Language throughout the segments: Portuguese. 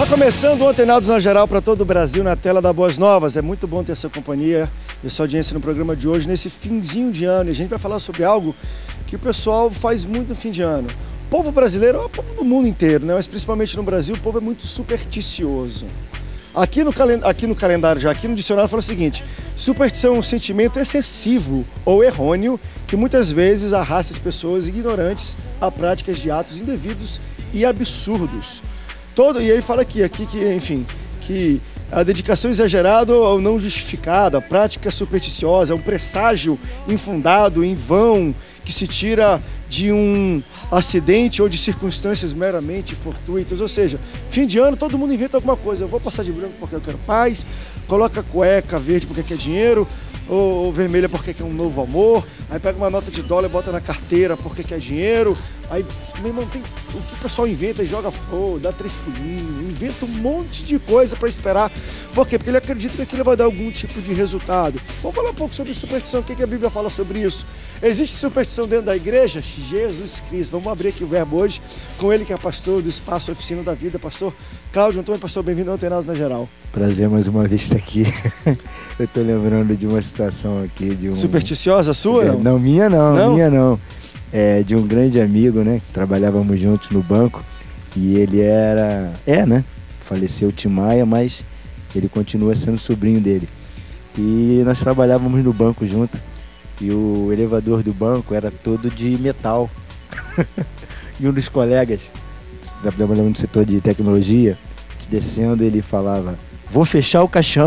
Tá começando o Antenados na Geral para todo o Brasil na tela da Boas Novas. É muito bom ter essa companhia e essa audiência no programa de hoje, nesse finzinho de ano. E a gente vai falar sobre algo que o pessoal faz muito no fim de ano. O povo brasileiro é o povo do mundo inteiro, né? Mas principalmente no Brasil, o povo é muito supersticioso. Aqui no calendário, já aqui no dicionário, fala o seguinte: superstição é um sentimento excessivo ou errôneo que muitas vezes arrasta as pessoas ignorantes a práticas de atos indevidos e absurdos. E ele fala aqui que, enfim, que a dedicação exagerada ou não justificada, a prática supersticiosa, é um presságio infundado, em vão, que se tira de um acidente ou de circunstâncias meramente fortuitas. Ou seja, fim de ano todo mundo inventa alguma coisa. Eu vou passar de branco porque eu quero paz, coloca cueca verde porque quer dinheiro, ou vermelha porque quer um novo amor, aí pega uma nota de dólar e bota na carteira porque quer dinheiro. Aí, meu irmão, tem o que o pessoal inventa e joga flor, dá 3 pulinhos, inventa um monte de coisa para esperar. Por quê? Porque ele acredita que aquilo vai dar algum tipo de resultado. Vamos falar um pouco sobre superstição. O que a Bíblia fala sobre isso? Existe superstição dentro da igreja? Jesus Cristo. Vamos abrir aqui o verbo hoje com ele que é pastor do Espaço Oficina da Vida, pastor Cláudio Antônio. Pastor, bem-vindo ao Antenados na Geral. Prazer mais uma vez estar aqui. Eu tô lembrando de uma situação aqui de um... Supersticiosa sua? Não? Não, minha não. É, de um grande amigo, né? Que trabalhávamos juntos no banco. E ele né? Faleceu Timaya, mas ele continua sendo sobrinho dele. E nós trabalhávamos no banco junto. E o elevador do banco era todo de metal. E um dos colegas, trabalhando no setor de tecnologia, descendo, ele falava: vou fechar o caixão.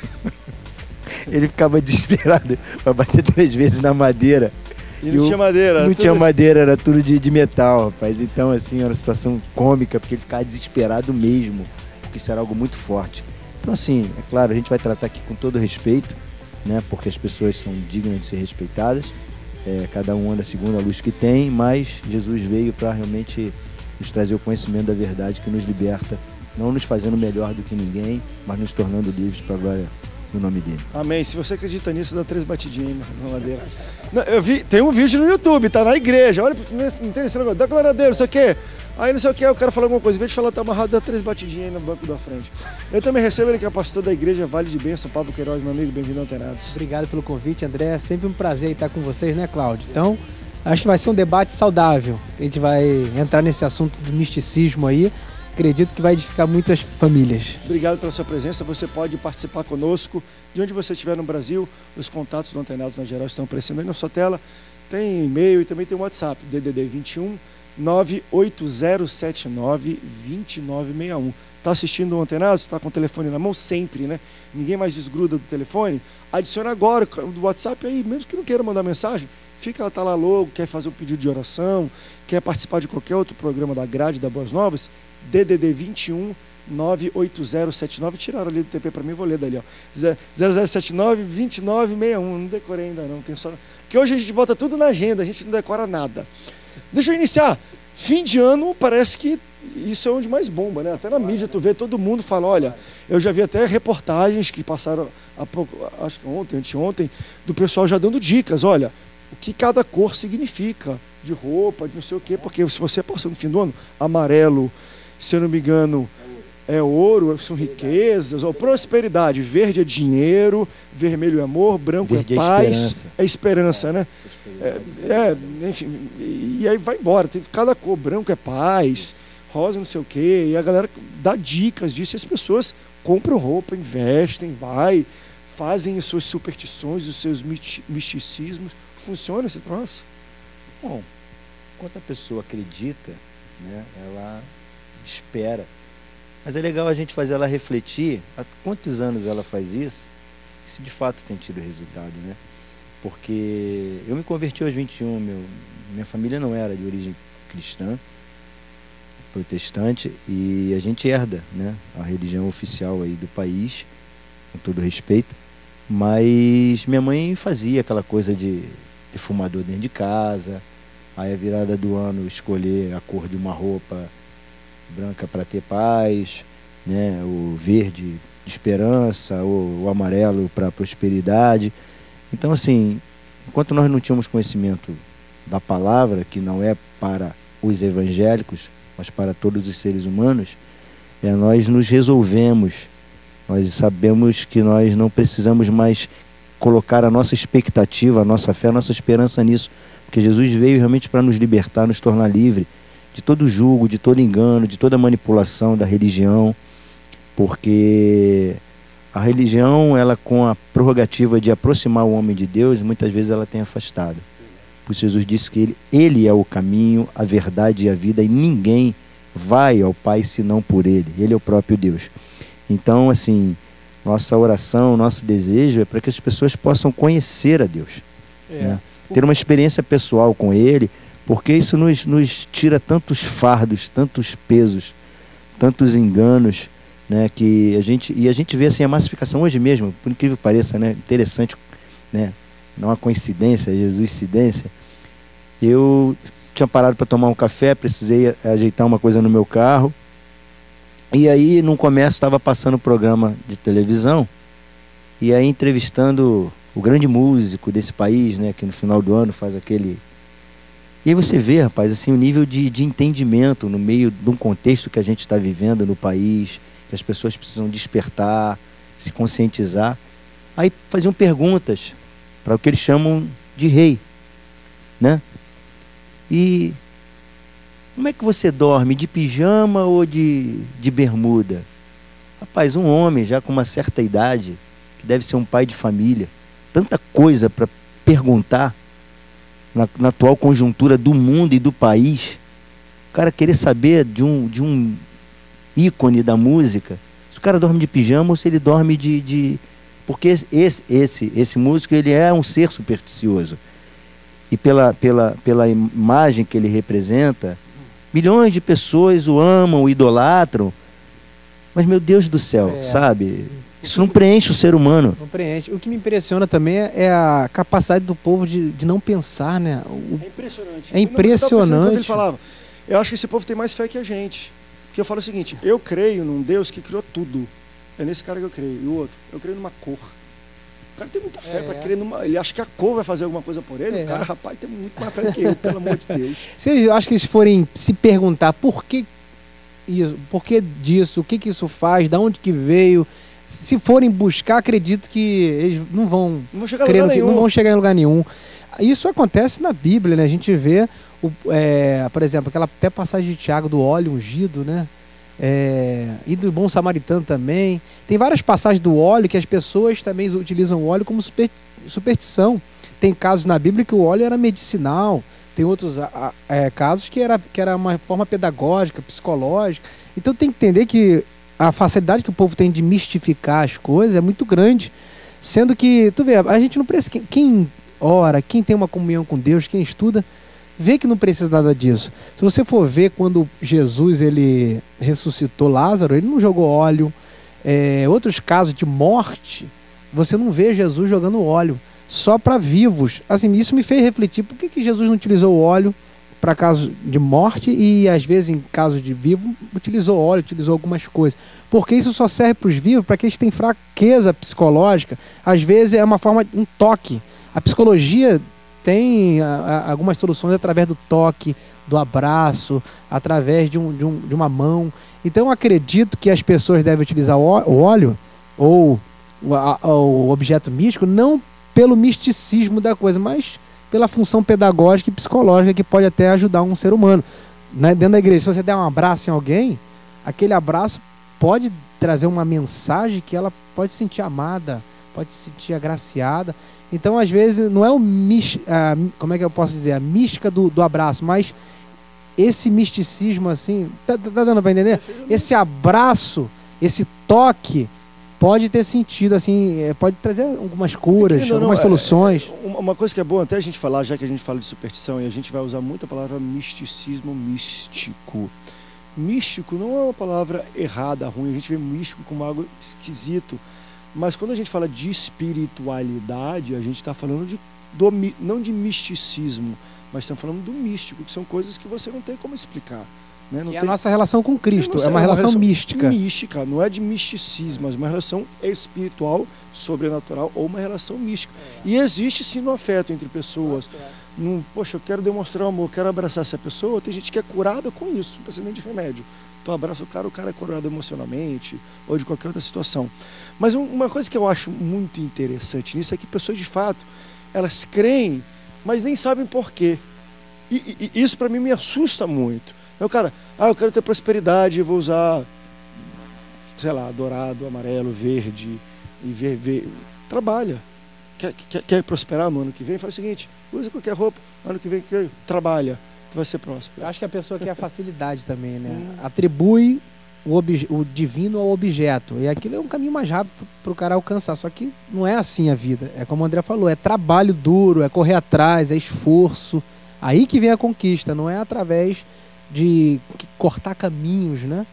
Ele ficava desesperado para bater 3 vezes na madeira. E não tinha madeira? Não tinha madeira, era tudo de metal, rapaz. Então, assim, era uma situação cômica, porque ele ficava desesperado mesmo, porque isso era algo muito forte. Então, assim, é claro, a gente vai tratar aqui com todo respeito, né? Porque as pessoas são dignas de ser respeitadas. Cada um anda segundo a luz que tem, mas Jesus veio para realmente nos trazer o conhecimento da verdade que nos liberta, não nos fazendo melhor do que ninguém, mas nos tornando livres para a glória no nome dele. Amém. Se você acredita nisso, dá 3 batidinhas na madeira. Não, tem um vídeo no YouTube, tá na igreja. Olha, não tem esse negócio, dá glória a Deus, não sei o quê. Aí não sei o que, o cara fala alguma coisa, em vez de falar tá amarrado, dá 3 batidinhas aí no banco da frente. Eu também recebo ele que é pastor da igreja Vale de Bênção, Pablo Queiroz, meu amigo, bem-vindo ao Antenados. Obrigado pelo convite, André. É sempre um prazer estar com vocês, né, Cláudio? Então, acho que vai ser um debate saudável. A gente vai entrar nesse assunto do misticismo aí. Acredito que vai edificar muitas famílias. Obrigado pela sua presença. Você pode participar conosco de onde você estiver no Brasil. Os contatos do Antenados na Geral estão aparecendo aí na sua tela. Tem e-mail e também tem o WhatsApp, DDD 21 98079 2961. Está assistindo o Antenados? Está com o telefone na mão sempre, né? Ninguém mais desgruda do telefone. Adiciona agora do WhatsApp aí, mesmo que não queira mandar mensagem, tá lá logo, quer fazer um pedido de oração, quer participar de qualquer outro programa da grade da Boas Novas, DDD 21 98079, tiraram ali do TP para mim, vou ler dali, ó. 0079 2961, não decorei ainda não, tem só... Porque hoje a gente bota tudo na agenda, a gente não decora nada. Deixa eu iniciar. Fim de ano, parece que isso é onde mais bomba, né? Até na mídia tu vê, todo mundo fala, olha, eu já vi até reportagens que passaram há pouco, acho que anteontem, do pessoal já dando dicas, olha, o que cada cor significa, de roupa, de não sei o quê, porque se você passar no fim do ano, amarelo, se eu não me engano, é ouro, são riquezas, ou prosperidade, verde é dinheiro, vermelho é amor, branco verde é paz, é esperança, né? Enfim, e aí vai embora, tem cada cor, branco é paz, rosa não sei o quê, e a galera dá dicas disso, e as pessoas compram roupa, investem, fazem as suas superstições, os seus misticismos. Funciona esse troço? Bom, enquanto a pessoa acredita, né, ela espera. Mas é legal a gente fazer ela refletir há quantos anos ela faz isso, e se de fato tem tido resultado, né? Porque eu me converti aos 21, minha família não era de origem cristã, protestante, e a gente herda, né, a religião oficial aí do país, com todo respeito, mas minha mãe fazia aquela coisa de fumador dentro de casa, aí a virada do ano escolher a cor de uma roupa branca para ter paz, né, o verde de esperança, o amarelo para prosperidade. Então, assim, enquanto nós não tínhamos conhecimento da palavra, que não é para os evangélicos, mas para todos os seres humanos, Nós nos resolvemos, nós sabemos que nós não precisamos mais colocar a nossa expectativa, a nossa fé, a nossa esperança nisso, porque Jesus veio realmente para nos libertar, nos tornar livre de todo julgo, de todo engano, de toda manipulação da religião, porque a religião, ela com a prerrogativa de aproximar o homem de Deus, muitas vezes ela tem afastado. Por isso Jesus disse que ele é o caminho, a verdade e a vida, e ninguém vai ao Pai senão por Ele. Ele é o próprio Deus. Então, assim, nossa oração, nosso desejo é para que as pessoas possam conhecer a Deus, né? Ter uma experiência pessoal com Ele, porque isso nos tira tantos fardos, tantos pesos, tantos enganos, né? Que a gente vê assim a massificação hoje mesmo, por incrível que pareça, né? Interessante, né? Não é uma coincidência, Jesuscidência. Eu tinha parado para tomar um café, precisei ajeitar uma coisa no meu carro. E aí, no comércio, estava passando um programa de televisão. E aí, entrevistando o grande músico desse país, né? Que no final do ano faz aquele... E aí você vê, rapaz, assim, o nível de entendimento no meio de um contexto que a gente está vivendo no país, que as pessoas precisam despertar, se conscientizar. Aí faziam perguntas para o que eles chamam de rei, né? E como é que você dorme, de pijama ou de bermuda? Rapaz, um homem já com uma certa idade, que deve ser um pai de família, tanta coisa para perguntar na atual conjuntura do mundo e do país, o cara querer saber de um ícone da música, se o cara dorme de pijama ou se ele dorme porque esse músico, ele é um ser supersticioso. E pela imagem que ele representa, milhões de pessoas o amam, o idolatram. Mas, meu Deus do céu, sabe? Isso não preenche o ser humano. Não preenche. O que me impressiona também é a capacidade do povo de não pensar, né? É impressionante. É impressionante. Ele falava, eu acho que esse povo tem mais fé que a gente. Porque eu falo o seguinte, eu creio num Deus que criou tudo. É nesse cara que eu creio. E o outro, eu creio numa cor. O cara tem muita fé para crer numa... Ele acha que a cor vai fazer alguma coisa por ele. O cara, rapaz, tem muito mais fé que eu, pelo amor de Deus. Eu acho que eles forem se perguntar por que isso, por que disso, o que isso faz, de onde que veio, se forem buscar, acredito que eles não vão chegar em lugar nenhum. Isso acontece na Bíblia, né? A gente vê, por exemplo, aquela até passagem de Tiago do óleo ungido, né? E do bom samaritano também. Tem várias passagens do óleo que as pessoas também utilizam o óleo como superstição. Tem casos na Bíblia que o óleo era medicinal. Tem outros casos que era uma forma pedagógica, psicológica. Então tem que entender que a facilidade que o povo tem de mistificar as coisas é muito grande. Sendo que, tu vê, a gente não precisa... Quem ora, quem tem uma comunhão com Deus, quem estuda, vê que não precisa nada disso. Se você for ver quando Jesus ele ressuscitou Lázaro, ele não jogou óleo. Outros casos de morte, você não vê Jesus jogando óleo, só para vivos. Assim, isso me fez refletir, por que Jesus não utilizou o óleo para casos de morte e às vezes em casos de vivo utilizou óleo, utilizou algumas coisas? Porque isso só serve para os vivos, para que eles têm fraqueza psicológica. Às vezes é uma forma, um toque. A psicologia tem algumas soluções através do toque, do abraço, através de uma mão. Então eu acredito que as pessoas devem utilizar o óleo ou o objeto místico não pelo misticismo da coisa, mas pela função pedagógica e psicológica que pode até ajudar um ser humano. Dentro da igreja, se você der um abraço em alguém, aquele abraço pode trazer uma mensagem que ela pode se sentir amada, pode se sentir agraciada. Então, às vezes, não é como é que eu posso dizer? A mística do abraço, mas esse misticismo, assim, tá dando para entender? Esse abraço, esse toque, pode ter sentido, assim, pode trazer algumas curas, algumas soluções. Uma coisa que é boa até a gente falar, já que a gente fala de superstição, e a gente vai usar muito a palavra misticismo, místico. Místico não é uma palavra errada, ruim, a gente vê místico como algo esquisito. Mas quando a gente fala de espiritualidade, a gente está falando não de misticismo, mas estamos falando do místico, que são coisas que você não tem como explicar. Né? Que é a nossa relação com Cristo, é uma relação mística. Mística, não é de misticismo, mas uma relação espiritual, sobrenatural ou uma relação mística. E existe sim no afeto entre pessoas. Poxa, eu quero demonstrar amor, quero abraçar essa pessoa. Tem gente que é curada com isso, não precisa nem de remédio. Então abraça o cara é curado emocionalmente ou de qualquer outra situação. Mas uma coisa que eu acho muito interessante nisso é que pessoas de fato, elas creem, mas nem sabem por quê. E isso para mim me assusta muito. Então, cara, eu quero ter prosperidade, vou usar, sei lá, dourado, amarelo, verde, e trabalha. Quer prosperar no ano que vem? Faz o seguinte, usa qualquer roupa, ano que vem trabalha, tu vai ser próspero. Eu acho que a pessoa quer a facilidade também, né? Atribui o divino ao objeto, e aquilo é um caminho mais rápido para o cara alcançar, só que não é assim a vida, é como o André falou, é trabalho duro, é correr atrás, é esforço, aí que vem a conquista, não é através de cortar caminhos, né?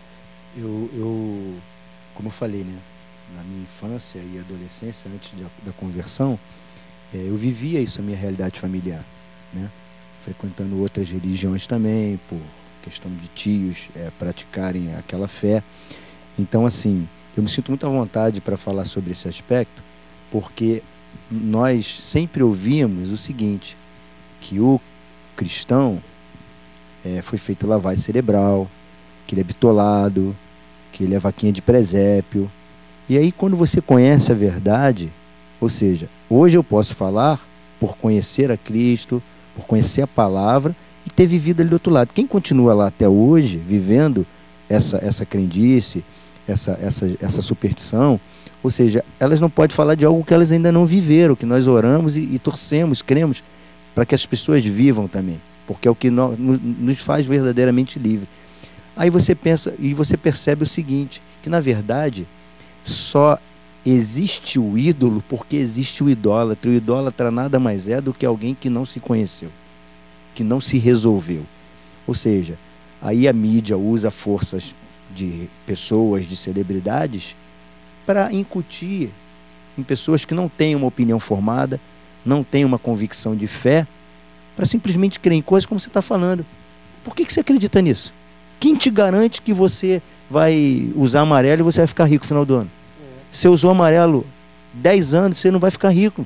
Como eu falei, né? Na minha infância e adolescência, antes da conversão, eu vivia isso, a minha realidade familiar, né? Frequentando outras religiões também, por questão de tios praticarem aquela fé. Então, assim, eu me sinto muito à vontade para falar sobre esse aspecto, porque nós sempre ouvimos o seguinte, que o cristão foi feito lavagem cerebral, que ele é bitolado, que ele é vaquinha de presépio. E aí quando você conhece a verdade, ou seja, hoje eu posso falar por conhecer a Cristo, por conhecer a palavra e ter vivido ali do outro lado. Quem continua lá até hoje, vivendo essa crendice, essa superstição, ou seja, elas não podem falar de algo que elas ainda não viveram, que nós oramos e torcemos, cremos, para que as pessoas vivam também, porque é o que nos faz verdadeiramente livre. Aí você pensa e você percebe o seguinte, que na verdade só existe o ídolo porque existe o idólatra. O idólatra nada mais é do que alguém que não se conheceu, que não se resolveu. Ou seja, aí a mídia usa forças de pessoas, de celebridades, para incutir em pessoas que não têm uma opinião formada, não têm uma convicção de fé, para simplesmente crer em coisas como você está falando. Por que você acredita nisso? Quem te garante que você vai usar amarelo e você vai ficar rico no final do ano? Você usou amarelo 10 anos, você não vai ficar rico.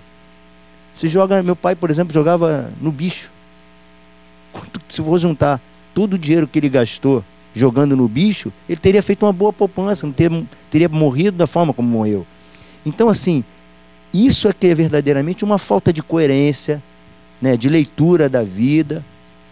Meu pai, por exemplo, jogava no bicho. Se for juntar todo o dinheiro que ele gastou jogando no bicho, ele teria feito uma boa poupança, não teria morrido da forma como morreu. Então, assim, isso é que é verdadeiramente uma falta de coerência, né, de leitura da vida,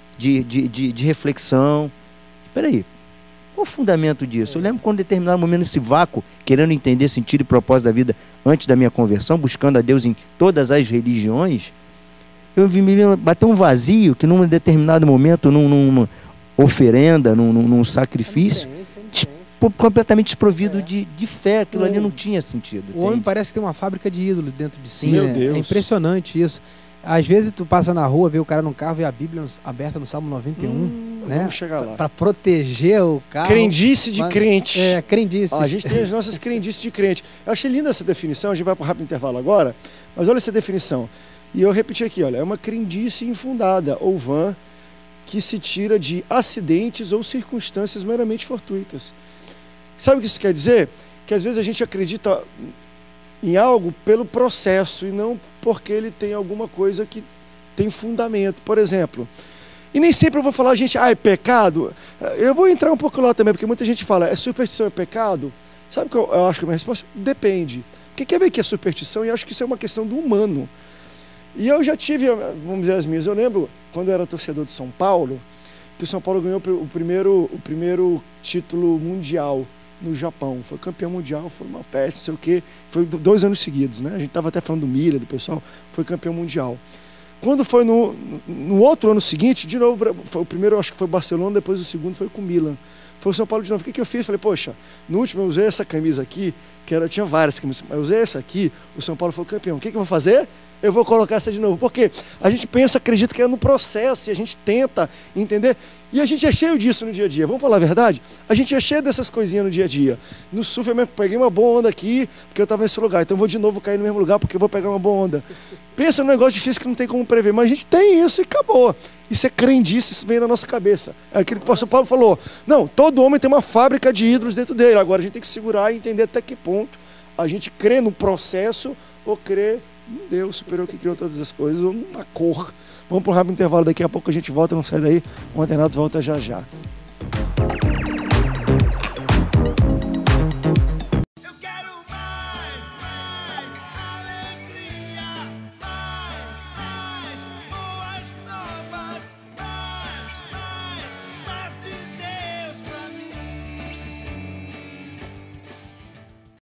de reflexão. Espera aí, qual o fundamento disso? Eu lembro quando em determinado momento, nesse vácuo, querendo entender sentido e propósito da vida antes da minha conversão, buscando a Deus em todas as religiões, eu me bater um vazio que num determinado momento, numa oferenda, num sacrifício, completamente desprovido de fé, aquilo ali não tinha sentido. O homem parece que tem uma fábrica de ídolos dentro de si, Meu né? Deus. É impressionante isso. Às vezes tu passa na rua, vê o cara no carro, vê a Bíblia aberta no Salmo 91, né? Vamos chegar lá. Para proteger o carro. Crendice de crente. Crendice. A gente tem as nossas crendices de crente. Eu achei linda essa definição, a gente vai para um rápido intervalo agora, mas olha essa definição. E eu repeti aqui, olha, é uma crendice infundada, ou vã, que se tira de acidentes ou circunstâncias meramente fortuitas. Sabe o que isso quer dizer? Que às vezes a gente acredita em algo pelo processo e não porque ele tem alguma coisa que tem fundamento. Por exemplo, e nem sempre eu vou falar, gente, é pecado? Eu vou entrar um pouco lá também, porque muita gente fala, superstição é pecado? Sabe o que eu acho que a minha resposta? Depende. Porque quer ver que é superstição e eu acho que isso é uma questão do humano. E eu já tive, vamos dizer as minhas, eu lembro quando eu era torcedor de São Paulo, que o São Paulo ganhou o primeiro título mundial no Japão. Foi campeão mundial, foi uma festa, não sei o quê. Foi 2 anos seguidos, né? A gente estava até falando do Miller, do pessoal, foi campeão mundial. Quando foi no outro ano seguinte, de novo, foi o primeiro, acho que foi Barcelona, depois o segundo foi com o Milan. Foi o São Paulo de novo. O que eu fiz? Falei, poxa, no último eu usei essa camisa aqui, tinha várias camisas, mas eu usei essa aqui, o São Paulo foi campeão. O que eu vou fazer? Eu vou colocar essa de novo. Porque a gente pensa, acredita que é no processo, e a gente tenta entender. E a gente é cheio disso no dia a dia. Vamos falar a verdade? A gente é cheio dessas coisinhas no dia a dia. No surf eu peguei uma boa onda aqui, porque eu estava nesse lugar. Então eu vou de novo cair no mesmo lugar, porque eu vou pegar uma boa onda. Pensa num negócio difícil que não tem como prever, mas a gente tem isso e acabou. E ser crendice, isso vem na nossa cabeça. É aquilo que o pastor Paulo falou. Não, todo homem tem uma fábrica de ídolos dentro dele. Agora a gente tem que segurar e entender até que ponto a gente crê no processo ou crê no Deus superior que criou todas as coisas, ou na cor. Vamos para um rápido intervalo, daqui a pouco a gente volta, não sai daí. O Antenados volta já já.